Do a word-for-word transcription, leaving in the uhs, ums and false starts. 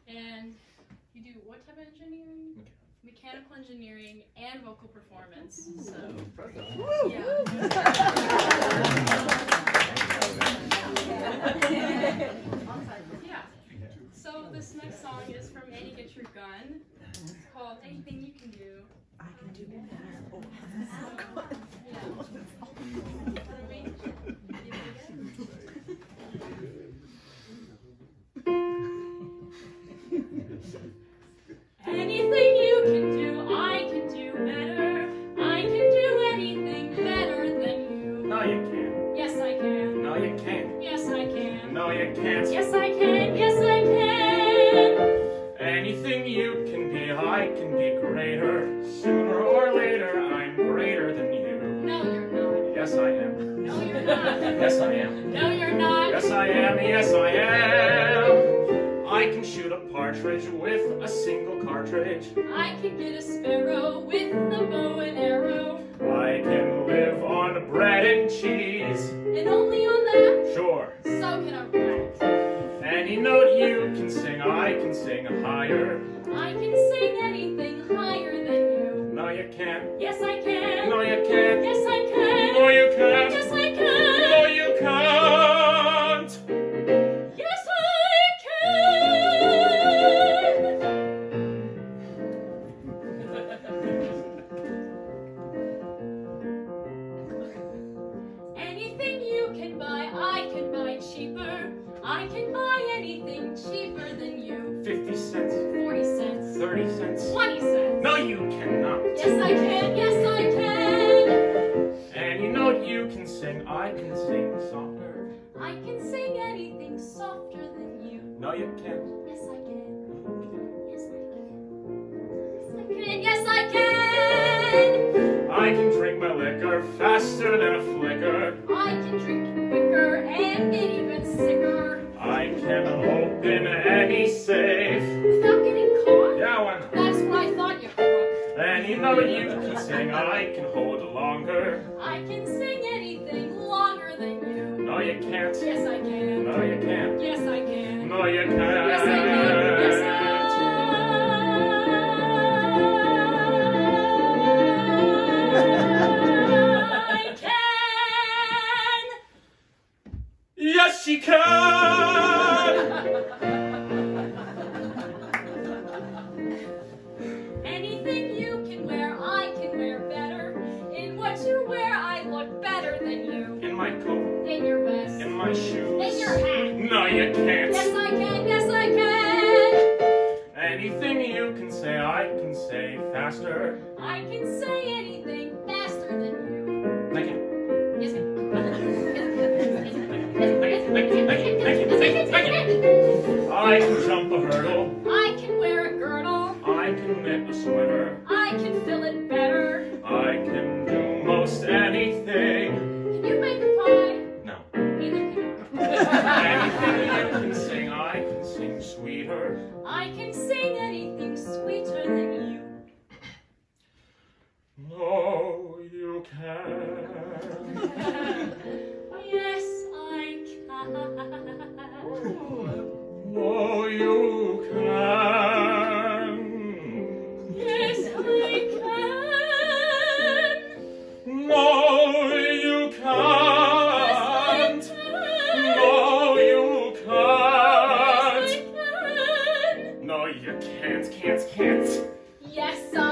And you do what type of engineering? Okay. Mechanical engineering and vocal performance. So, Yeah. yeah. So this next song is from Annie Get Your Gun. It's called Anything You Can Do. I can do better. Oh, So, yeah. Ready? Give it again. Anything you can do, I can do better. I can do anything better than you. No, you can't. Yes, I can. No, you can't. Yes, I can. No, you can't. Yes, I can. Yes, I can. Anything you can be, I can be greater. Sooner or later, I'm greater than you. No, you're not. Yes, I am. No, you're not. Yes, I am. No, you're not. Yes, I am. Yes, I am. I can shoot a partridge with a single cartridge. I can get a sparrow with a bow and arrow. I can live on bread and cheese. And only on that? Sure. So can a rat. Any note you can sing, I can sing higher. I can sing anything higher than you. No, you can't. Yes, I can. No, you can't. Yes, I can. No, you can't. Yes, I can. No, you can't. Yes, I can. Anything you can buy, I can buy cheaper. I can buy anything cheaper than you. Fifty cents. Forty cents. Thirty cents. Twenty cents. No, you cannot. Yes, I can. Yes, I can. Any note you can sing, I can sing softer. I can sing anything softer than you. No, you can't. Yes, I can. Yes, I can. Yes, I can. Yes, I can. I can drink my liquor faster than a flicker. I can drink quicker and get even sicker. I can open any safe. Without getting caught? Yeah, why not? That's what I thought, you crook. Any note you can sing, I can hold longer. I can sing anything longer than you. No, you can't. Yes, I can. No, you can't. Yes, I can. No, you can't. Yes, I can. Yes, I can. Yes, she can! Anything you can wear, I can wear better. In what you wear, I look better than you. In my coat, In your vest. in my shoes. In your hat. No, you can't. Yes, I can. Yes, I can. Anything you can say, I can say faster. I can say anything faster than you. I can. Yes, I can. I can jump a hurdle. I can wear a girdle. I can knit a sweater. I can fill it better. I can do most anything. Can you make a pie? No. Neither can I. Anything you can sing, I can sing sweeter. I can sing anything sweeter than you. No, you can't. Yes, I can. No, you can. Yes, I can. No, you can't. Yes, I No, you can. can't. Yes, I can. No, you can't, can't, can't. Yes, I